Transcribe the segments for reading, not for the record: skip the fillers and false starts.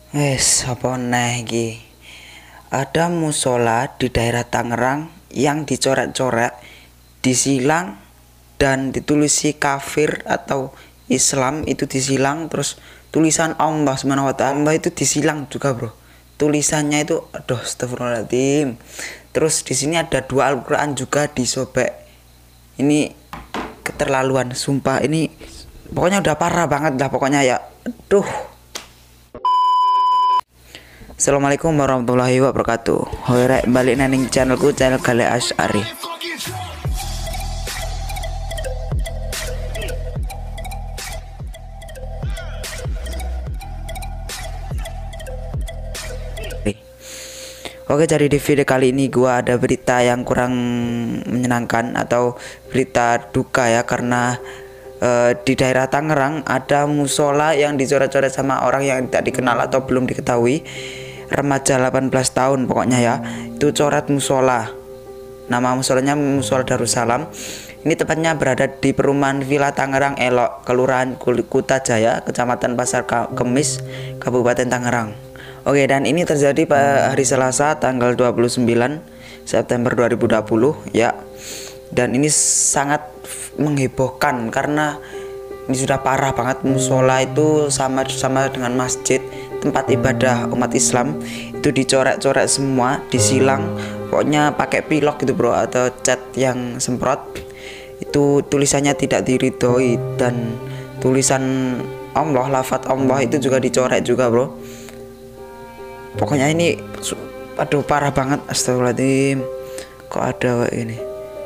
Apa neh iki? Ada musola di daerah Tangerang yang dicoret-coret, disilang dan ditulisi kafir atau Islam itu disilang, terus tulisan Allah Subhanahu wa ta'ala itu disilang juga, Bro. Tulisannya itu aduh astagfirullahaladzim. Terus di sini ada dua Al-Qur'an juga disobek. Ini keterlaluan, sumpah ini pokoknya udah parah banget lah pokoknya ya. Aduh. Assalamualaikum warahmatullahi wabarakatuh. Hore balik nang channelku, channel Gale Asy'ari. Oke, jadi di video kali ini gua ada berita yang kurang menyenangkan atau berita duka ya, karena di daerah Tangerang ada musola yang dicoret-coret sama orang yang tidak dikenal atau belum diketahui, remaja 18 tahun pokoknya ya. Itu coret musola. Nama musolanya Musola Darussalam. Ini tepatnya berada di perumahan Villa Tangerang Elok, Kelurahan Kutajaya, Kecamatan Pasar Kemis, Kabupaten Tangerang. Oke, dan ini terjadi pada hari Selasa tanggal 29 September 2020 ya. Dan ini sangat menghebohkan karena ini sudah parah banget. Musola itu sama dengan masjid, tempat ibadah umat Islam, itu dicoret-coret semua, disilang, pokoknya pakai pilok gitu, Bro, atau cat yang semprot. Itu tulisannya tidak diridhoi, dan tulisan Allah, lafadz Allah itu juga dicoret juga, Bro. Pokoknya ini aduh parah banget, astagfirullahaladzim. Kok ada ini?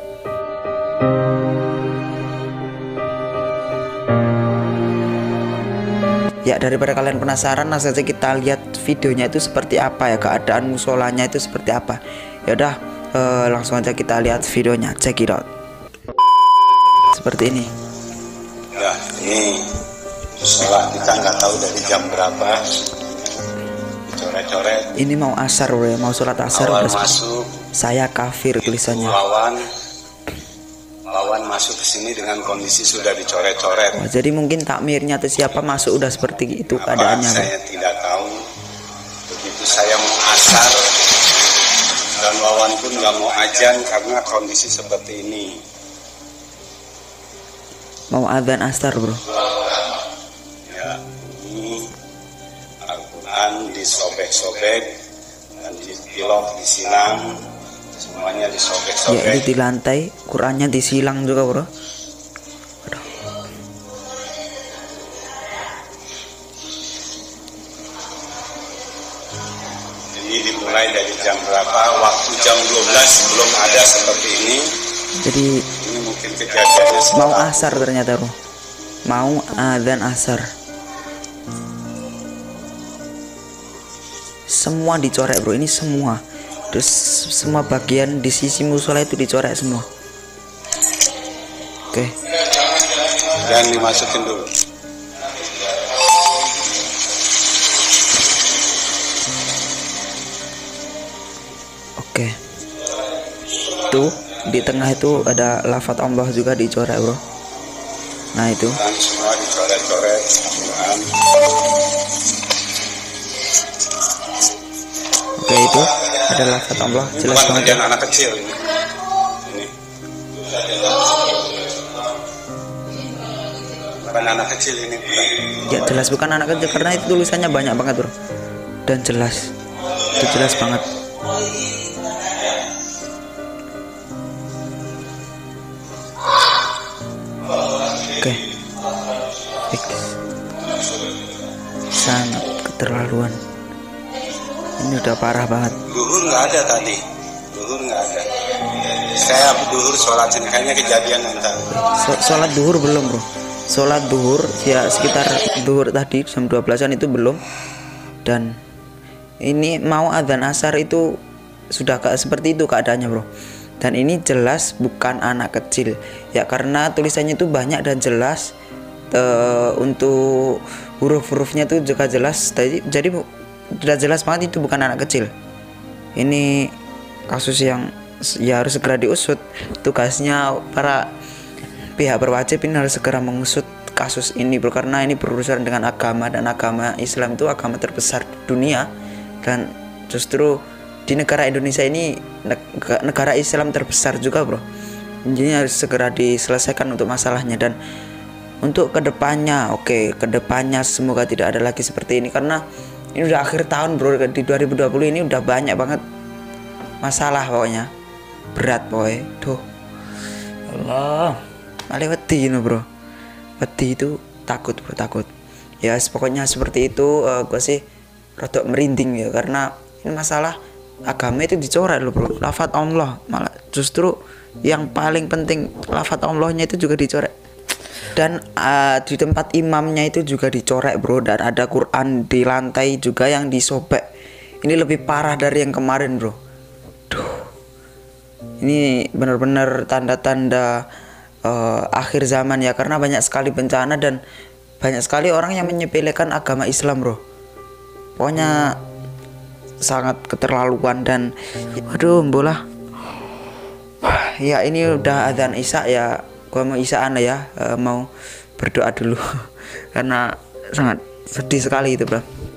Ya, daripada kalian penasaran, langsung saja kita lihat videonya itu seperti apa ya, keadaan musolanya itu seperti apa. Ya udah, langsung aja kita lihat videonya, check it out. Seperti ini. Nah, ini musola kita nggak tahu dari jam berapa. Coret-coret. Ini mau asar, bro, mau sholat asar. Awal masuk, saya kafir tulisannya. Lawan masuk ke sini dengan kondisi sudah dicoret-coret. Oh, jadi mungkin takmirnya atau siapa masuk udah seperti itu keadaannya. Saya tidak tahu. Begitu saya mau asar dan lawan pun nggak mau ajan karena kondisi seperti ini. Mau adzan asar, bro. Ya, ini Al-Quran disobek-sobek dan dipilok, disilang, semuanya disobek-sobek. Ya, itu di lantai, Qurannya disilang juga, bro. Aduh. Ini dimulai dari jam berapa? Waktu jam 12 belum ada seperti ini. Jadi ini mungkin kejadiannya mau asar ternyata, bro. Mau adzan asar. Semua dicoret, bro, ini semua. Terus semua bagian di sisi musola itu dicoret semua. Oke. Dan dimasukin dulu. Oke. Tuh di tengah itu ada lafadz Allah juga dicoret, bro. Nah itu. Dan semua dicoret-coret. Oke, itu ada lafadz Allah jelas banget. Anak kecil ini. Bukan anak kecil ini. Ya jelas bukan anak kecil karena itu tulisannya banyak banget, bro. Dan jelas. Itu jelas banget. Oke. Fix. Sangat keterlaluan. Ini udah parah banget. Duhur nggak ada tadi. Duhur nggak ada. Saya duhur sholat sini kayaknya kejadian nanti. Sholat duhur belum, bro. Sholat duhur ya sekitar duhur tadi jam 12-an itu belum. Dan ini mau adzan asar itu sudah seperti itu keadaannya, bro. Dan ini jelas bukan anak kecil ya, karena tulisannya itu banyak dan jelas. Untuk huruf-hurufnya itu juga jelas. Jadi sudah jelas banget itu bukan anak kecil. Ini kasus yang ya harus segera diusut. Tugasnya para pihak berwajib ini harus segera mengusut kasus ini bro, karena ini berurusan dengan agama, dan agama Islam itu agama terbesar di dunia, dan justru di negara Indonesia ini negara Islam terbesar juga bro. Jadi harus segera diselesaikan untuk masalahnya, dan untuk kedepannya, kedepannya semoga tidak ada lagi seperti ini, karena ini udah akhir tahun bro, di 2020 ini udah banyak banget masalah pokoknya, berat pokoknya. Tuh Allah, malah wedi bro, wedi itu takut bro, takut ya. Pokoknya seperti itu. Gue sih rodok merinding ya, karena ini masalah agama itu dicoret loh bro, lafadz Allah, malah justru yang paling penting lafadz Allahnya itu juga dicoret, dan di tempat imamnya itu juga dicoret bro, dan ada Quran di lantai juga yang disobek. Ini lebih parah dari yang kemarin bro. Duh, ini benar-benar tanda-tanda akhir zaman ya, karena banyak sekali bencana dan banyak sekali orang yang menyepelekan agama Islam bro. Pokoknya sangat keterlaluan, dan aduh bola ya. Ini udah adzan Isya ya, gua mau Isyaan ya, mau berdoa dulu karena sangat sedih sekali itu bro.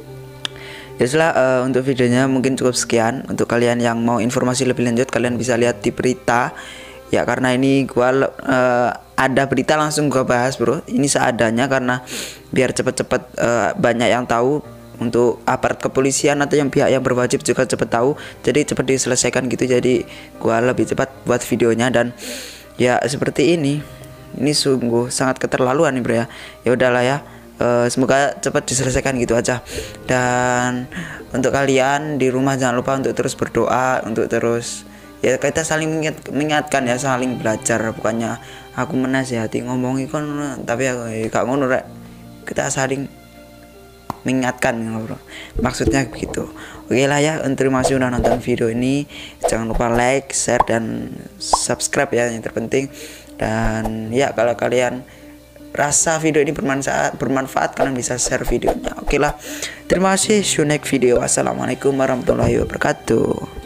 Ya sudah, untuk videonya mungkin cukup sekian. Untuk kalian yang mau informasi lebih lanjut, kalian bisa lihat di berita ya, karena ini gua ada berita langsung gua bahas bro, ini seadanya, karena biar cepet-cepet banyak yang tahu, untuk aparat kepolisian atau yang pihak yang berwajib juga cepet tahu, jadi cepet diselesaikan gitu. Jadi gua lebih cepat buat videonya, dan ya seperti ini sungguh sangat keterlaluan nih bro ya. Ya udahlah ya, semoga cepat diselesaikan gitu aja. Dan untuk kalian di rumah jangan lupa untuk terus berdoa, untuk terus ya kita saling mengingatkan ya, saling belajar. Bukannya aku menasihati ngomongi kon, tapi aku gak ngono rek, kita saling mengingatkan bro, maksudnya begitu. Oke lah ya, terima kasih udah nonton video ini, jangan lupa like, share, dan subscribe ya, yang terpenting. Dan ya kalau kalian rasa video ini bermanfaat, kalian bisa share videonya. Oke lah, terima kasih, see you next video. Assalamualaikum warahmatullahi wabarakatuh.